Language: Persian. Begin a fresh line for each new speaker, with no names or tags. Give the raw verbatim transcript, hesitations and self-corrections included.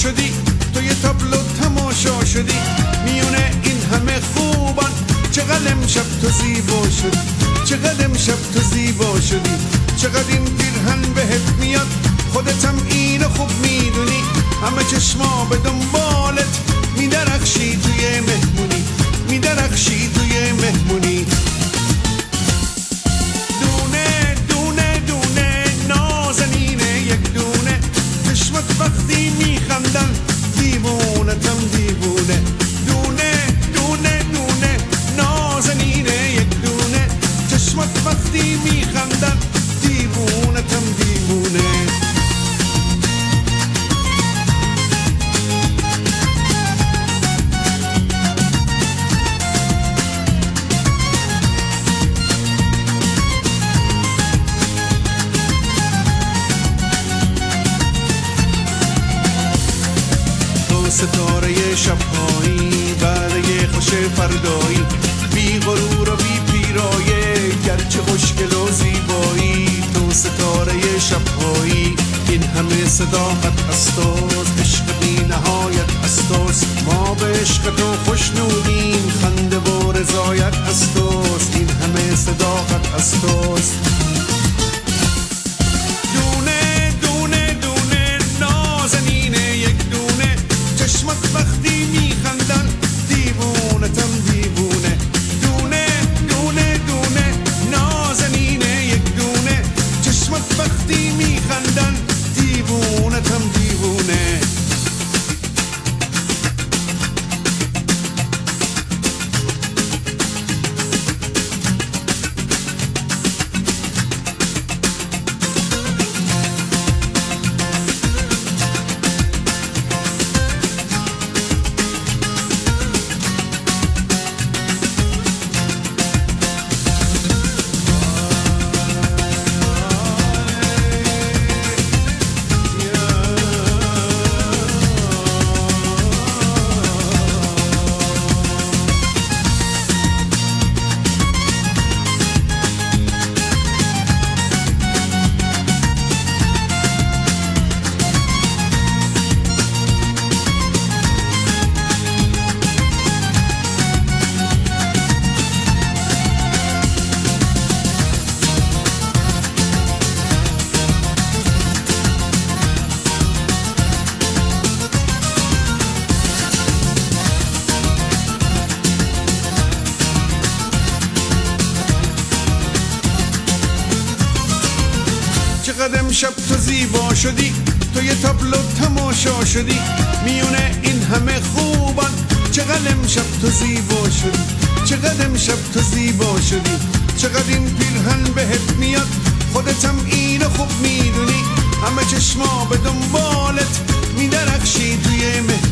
شدی، تو یه تابلو تماشا شدی میونه این همه خوبان. چقدر امشب تو زیبا شدی، چقدر امشب تو زیبا شدی، چقدر این پیرهن بهت میاد، خودتم اینو خوب میدونی. همه چشما به دنبالت میدرخشی توی مهمونی، میدرخشی توی مهمونی. دونه دونه دونه نازنینه یک دونه، چشمت وقتی میخندن دیوونتم دیوونه. دونه دونه دونه نازنینه یک دونه، چشمت وقتی میخندن دیوونتم دیوونه. ستاره شبهایی برای خوش فردایی، بی غرور و بی پیرایه گرچه خوشگل و زیبایی. تو ستاره شبهایی این همه صداقت هستاست، عشق بی نهایت هستاست. ما به عشق تو خوشنودیم، خنده و رضایت هستاست، این همه صداقت هستاست. دونه دونه دونه نازنینه یک دونه، چشمت وقتی میخندن دیوونتم دیوونه. دونه دونه دونه نازنینه یک دونه، چشمت وقتی میخندن دیوونتم دیوونه. چقدر امشب تو زیبا شدی، تو یه تابلو تماشا شدی میونه این همه خوبان. چقدر امشب تو زیبا شدی، چقدر امشب تو زیبا شدی، چقدر این پیرهن بهت میاد، خودتم اینو خوب میدونی. همه چشما به دنبالت میدرخشی توی مهمونی.